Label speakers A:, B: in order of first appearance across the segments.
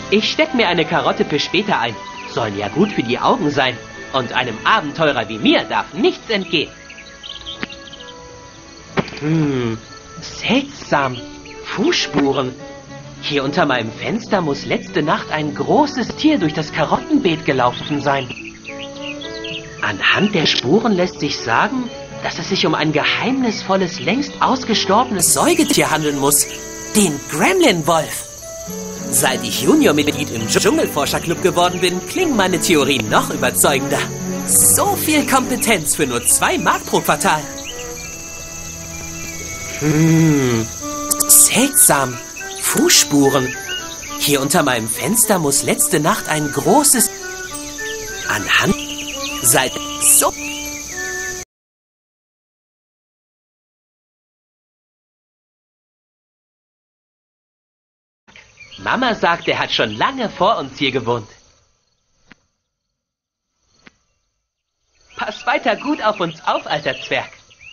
A: Ich steck mir eine Karotte für später ein. Sollen ja gut für die Augen sein. Und einem Abenteurer wie mir darf nichts entgehen. Seltsam. Fußspuren. Hier unter meinem Fenster muss letzte Nacht ein großes Tier durch das Karottenbeet gelaufen sein. Anhand der Spuren lässt sich sagen, dass es sich um ein geheimnisvolles, längst ausgestorbenes Säugetier handeln muss. Den Gremlin-Wolf. Seit ich Junior-Mitglied im Dschungelforscherclub geworden bin, klingen meine Theorien noch überzeugender. So viel Kompetenz für nur 2 Mark pro Quartal. Seltsam. Fußspuren. Hier unter meinem Fenster muss letzte Nacht ein großes... Anhand... Seit... So... Mama sagt, er hat schon lange vor uns hier gewohnt. Pass weiter gut auf uns auf, alter Zwerg.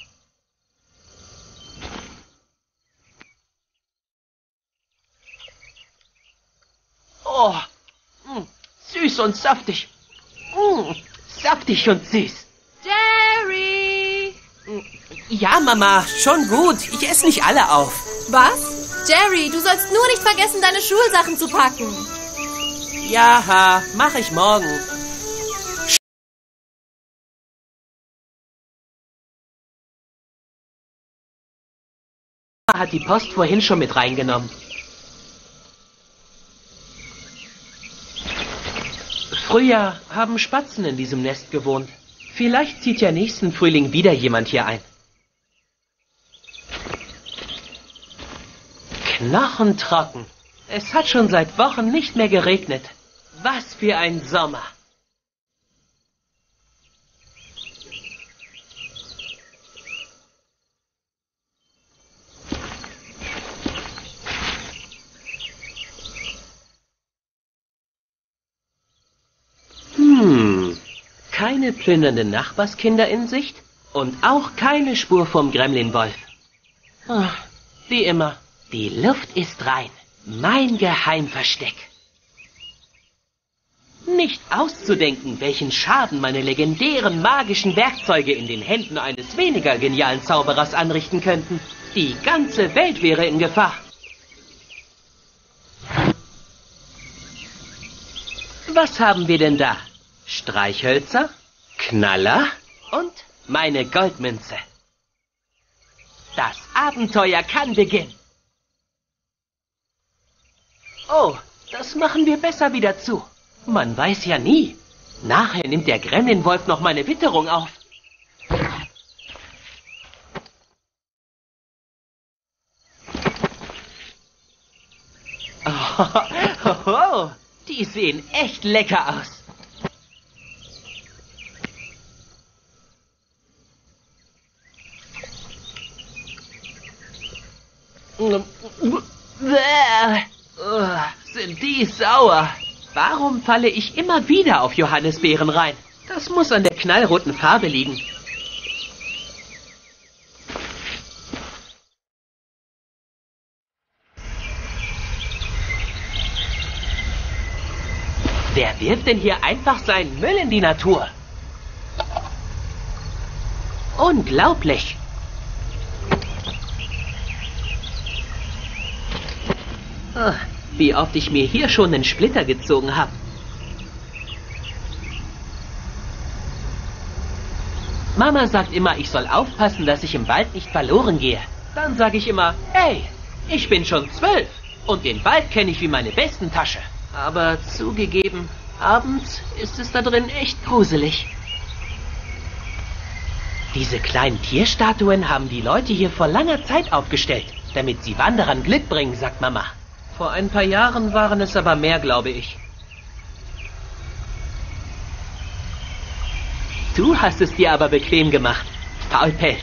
A: Oh, süß und saftig. Saftig und süß.
B: Jerry!
A: Ja, Mama, schon gut. Ich esse nicht alle auf.
B: Was? Jerry, du sollst nur nicht vergessen, deine Schulsachen zu packen.
A: Ja, mach ich morgen. Mama hat die Post vorhin schon mit reingenommen. Früher haben Spatzen in diesem Nest gewohnt. Vielleicht zieht ja nächsten Frühling wieder jemand hier ein. Knochentrocken. Es hat schon seit Wochen nicht mehr geregnet. Was für ein Sommer. Keine plündernden Nachbarskinder in Sicht und auch keine Spur vom Gremlin-Wolf. Wie immer, die Luft ist rein. Mein Geheimversteck. Nicht auszudenken, welchen Schaden meine legendären magischen Werkzeuge in den Händen eines weniger genialen Zauberers anrichten könnten. Die ganze Welt wäre in Gefahr. Was haben wir denn da? Streichhölzer, Knaller und meine Goldmünze. Das Abenteuer kann beginnen. Oh, das machen wir besser wieder zu. Man weiß ja nie. Nachher nimmt der Gremlin-Wolf noch meine Witterung auf. Oh, die sehen echt lecker aus. Sind die sauer. Warum falle ich immer wieder auf Johannisbeeren rein? Das muss an der knallroten Farbe liegen. Wer wirft denn hier einfach seinen Müll in die Natur? Unglaublich. Wie oft ich mir hier schon einen Splitter gezogen habe. Mama sagt immer, ich soll aufpassen, dass ich im Wald nicht verloren gehe. Dann sage ich immer, hey, ich bin schon 12 und den Wald kenne ich wie meine Westentasche. Aber zugegeben, abends ist es da drin echt gruselig. Diese kleinen Tierstatuen haben die Leute hier vor langer Zeit aufgestellt, damit sie Wanderern Glück bringen, sagt Mama. Vor ein paar Jahren waren es aber mehr, glaube ich. Du hast es dir aber bequem gemacht, Faulpelz.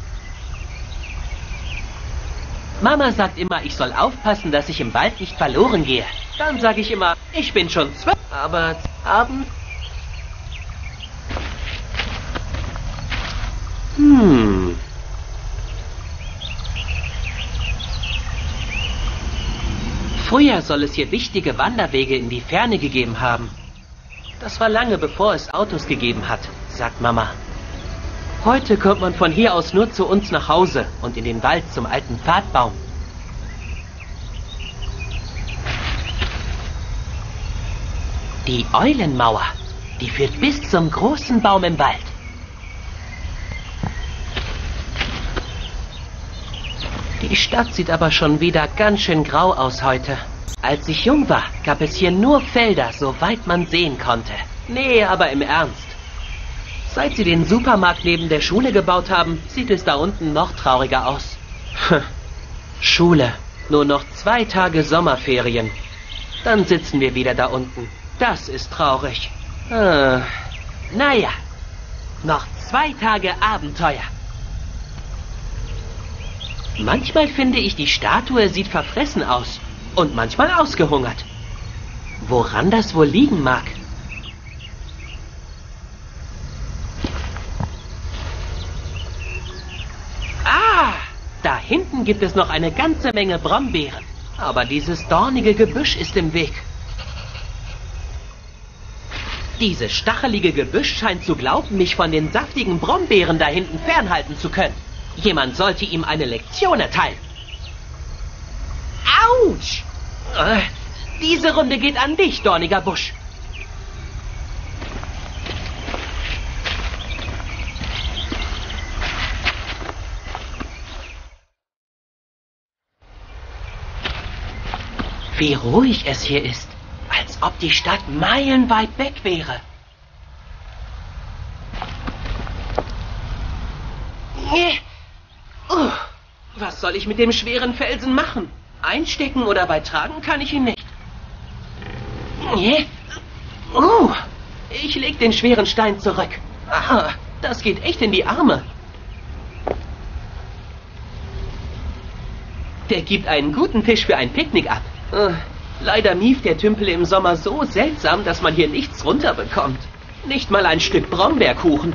A: Mama sagt immer, ich soll aufpassen, dass ich im Wald nicht verloren gehe. Dann sage ich immer, ich bin schon 12, aber abends... Früher soll es hier wichtige Wanderwege in die Ferne gegeben haben. Das war lange bevor es Autos gegeben hat, sagt Mama. Heute kommt man von hier aus nur zu uns nach Hause und in den Wald zum alten Pfadbaum. Die Eulenmauer, die führt bis zum großen Baum im Wald. Die Stadt sieht aber schon wieder ganz schön grau aus heute. Als ich jung war, gab es hier nur Felder, soweit man sehen konnte. Nee, aber im Ernst. Seit sie den Supermarkt neben der Schule gebaut haben, sieht es da unten noch trauriger aus. Schule. Nur noch 2 Tage Sommerferien. Dann sitzen wir wieder da unten. Das ist traurig. Naja, noch 2 Tage Abenteuer. Manchmal finde ich, die Statue sieht verfressen aus und manchmal ausgehungert. Woran das wohl liegen mag? Ah, da hinten gibt es noch eine ganze Menge Brombeeren. Aber dieses dornige Gebüsch ist im Weg. Dieses stachelige Gebüsch scheint zu glauben, mich von den saftigen Brombeeren da hinten fernhalten zu können. Jemand sollte ihm eine Lektion erteilen. Autsch! Diese Runde geht an dich, dorniger Busch. Wie ruhig es hier ist, als ob die Stadt meilenweit weg wäre. Was soll ich mit dem schweren Felsen machen? Einstecken oder weit tragen kann ich ihn nicht. Ich leg den schweren Stein zurück. Ah, das geht echt in die Arme. Der gibt einen guten Tisch für ein Picknick ab. Leider mieft der Tümpel im Sommer so seltsam, dass man hier nichts runterbekommt. Nicht mal ein Stück Brombeerkuchen.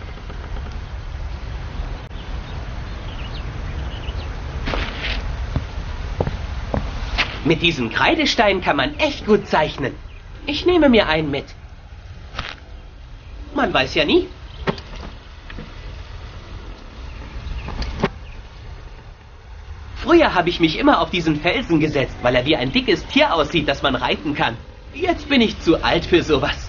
A: Mit diesem Kreidestein kann man echt gut zeichnen. Ich nehme mir einen mit. Man weiß ja nie. Früher habe ich mich immer auf diesen Felsen gesetzt, weil er wie ein dickes Tier aussieht, das man reiten kann. Jetzt bin ich zu alt für sowas.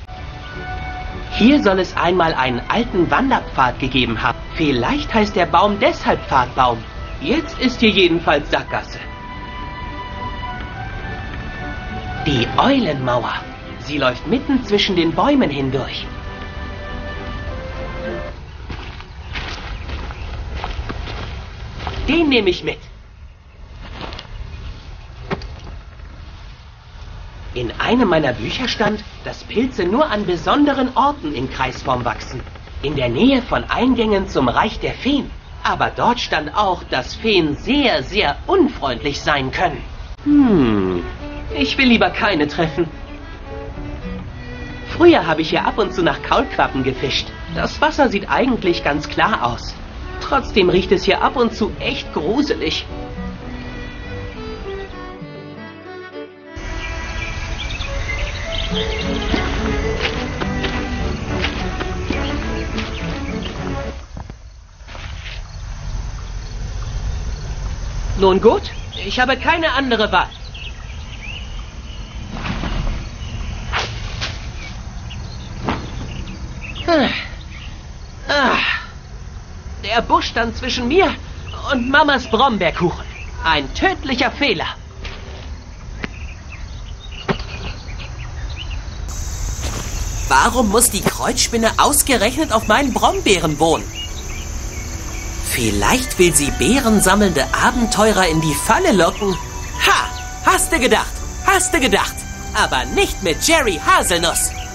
A: Hier soll es einmal einen alten Wanderpfad gegeben haben. Vielleicht heißt der Baum deshalb Pfadbaum. Jetzt ist hier jedenfalls Sackgasse. Die Eulenmauer. Sie läuft mitten zwischen den Bäumen hindurch. Den nehme ich mit. In einem meiner Bücher stand, dass Pilze nur an besonderen Orten in Kreisform wachsen. In der Nähe von Eingängen zum Reich der Feen. Aber dort stand auch, dass Feen sehr, sehr unfreundlich sein können. Ich will lieber keine treffen. Früher habe ich hier ab und zu nach Kaulquappen gefischt. Das Wasser sieht eigentlich ganz klar aus. Trotzdem riecht es hier ab und zu echt gruselig. Nun gut, ich habe keine andere Wahl. Der Busch stand zwischen mir und Mamas Brombeerkuchen. Ein tödlicher Fehler. Warum muss die Kreuzspinne ausgerechnet auf meinen Brombeeren wohnen? Vielleicht will sie beerensammelnde Abenteurer in die Falle locken. Ha! Hast du gedacht? Hast du gedacht? Aber nicht mit Jerry Haselnuss.